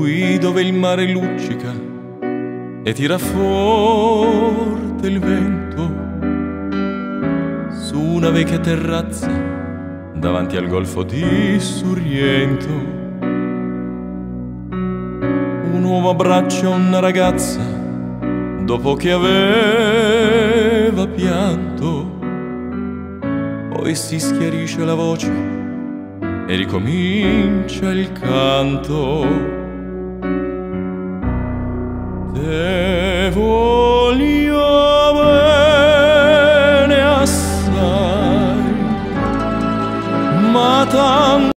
qui dove il mare luccica e tira forte il vento, su una vecchia terrazza davanti al golfo di Sorrento. Un uomo abbraccia una ragazza dopo che aveva pianto, poi si schiarisce la voce e ricomincia il canto.